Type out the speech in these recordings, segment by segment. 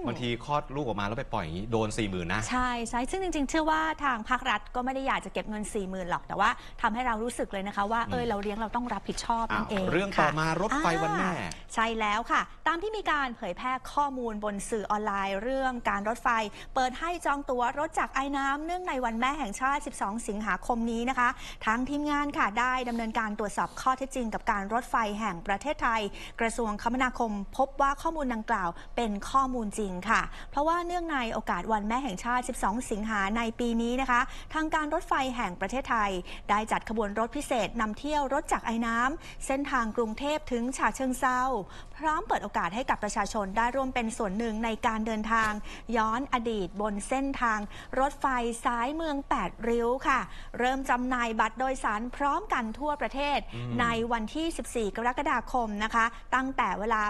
บางทีคลอดลูกออกมาแล้วไปปล่อยอย่างนี้โดน 40,000นะใช่ซึ่งจริงๆเชื่อว่าทางภาครัฐก็ไม่ได้อยากจะเก็บเงิน 40,000หรอกแต่ว่าทำให้เรารู้สึกเลยนะคะว่าเราเลี้ยงเราต้องรับผิดชอบนั่นเองเรื่องต่อมารถไฟวันแม่ใช่แล้วค่ะตามที่มีการเผยแพร่ข้อมูลบนสื่อออนไลน์เรื่องการรถไฟเปิดให้จองตั๋วรถจากไอ้น้ำเนื่องในวันแม่แห่งชาติ 12 สิงหาคมนี้นะคะทางทีมงานค่ะได้ดำเนินการตรวจสอบข้อเท็จจริงกับการรถไฟแห่งประเทศไทยกระทรวงคมนาคมพบว่าข้อมูลดังกล่าวเป็นข้อมูลจริงค่ะเพราะว่าเนื่องในโอกาสวันแม่แห่งชาติ 12 สิงหาในปีนี้นะคะทางการรถไฟแห่งประเทศไทยได้จัดขบวนรถพิเศษนำเที่ยวรถจากไอ้น้ำเส้นทางกรุงเทพถึงฉะเชิงเทราพร้อมเปิดโอกาสให้กับประชาชนได้ร่วมเป็นส่วนหนึ่งในการเดินทางย้อนอดีตบนเส้นทางรถไฟสายเมือง8ริ้วค่ะเริ่มจำหน่ายบัตรโดยสารพร้อมกันทั่วประเทศในวันที่ 14 กรกฎาคมนะคะตั้งแต่เวลา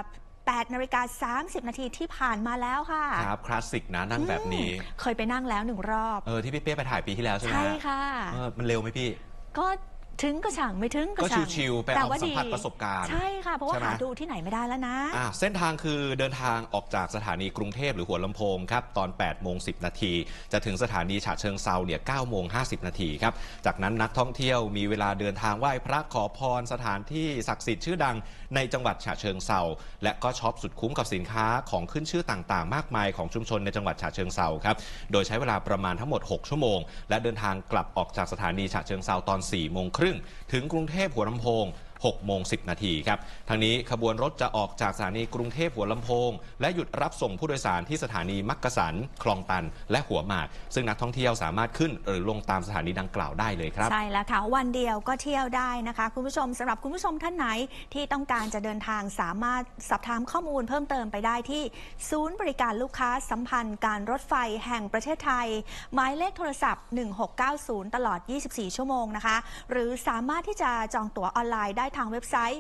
8:30 นาทีที่ผ่านมาแล้วค่ะครับคลาสสิกนะนั่งแบบนี้เคยไปนั่งแล้ว1 รอบที่พี่เป้ไปถ่ายปีที่แล้วใช่ไหมใช่ค่ะมันเร็วไหมพี่ก็ถึงก็ช่างไม่ถึงก็ช่างชิวๆไปเอาสัมผัสประสบการณ์ใช่ค่ะเพราะว่าหาดูที่ไหนไม่ได้แล้วนะเส้นทางคือเดินทางออกจากสถานีกรุงเทพหรือหัวลำโพงครับตอน 8:10 นาทีจะถึงสถานีฉะเชิงเทราเนี่ย 9:50 นาทีครับจากนั้นนักท่องเที่ยวมีเวลาเดินทางไหว้พระขอพรสถานที่ศักดิ์สิทธิ์ชื่อดังในจังหวัดฉะเชิงเทราและก็ช็อปสุดคุ้มกับสินค้าของขึ้นชื่อต่างๆมากมายของชุมชนในจังหวัดฉะเชิงเทราครับโดยใช้เวลาประมาณทั้งหมด6 ชั่วโมงและเดินทางกลับออกจากสถานีฉะเชิงเทราตอน 4:30 ถึงกรุงเทพหัวลำโพง6:10 นาทีครับทางนี้ขบวนรถจะออกจากสถานีกรุงเทพหัวลำโพงและหยุดรับส่งผู้โดยสารที่สถานีมักกะสันคลองตันและหัวหมากซึ่งนักท่องเที่ยวสามารถขึ้นหรือลงตามสถานีดังกล่าวได้เลยครับใช่แล้วค่ะวันเดียวก็เที่ยวได้นะคะคุณผู้ชมสำหรับคุณผู้ชมท่านไหนที่ต้องการจะเดินทางสามารถสอบถามข้อมูลเพิ่มเติมไปได้ที่ศูนย์บริการลูกค้าสัมพันธ์การรถไฟแห่งประเทศไทยหมายเลขโทรศัพท์1690ตลอด24 ชั่วโมงนะคะหรือสามารถที่จะจองตั๋วออนไลน์ได้ทางเว็บไซต์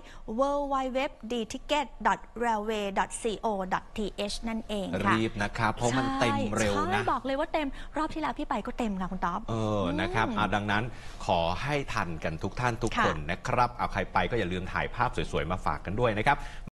www.dticket.railway.co.th นั่นเองค่ะรีบนะครับเพราะมันเต็มเร็วนะบอกเลยว่าเต็มรอบที่แล้วพี่ไปก็เต็มค่ะคุณต๊อบนะครับดังนั้นขอให้ทันกันทุกท่านทุกคนนะครับเอาใครไปก็อย่าลืมถ่ายภาพสวยๆมาฝากกันด้วยนะครับ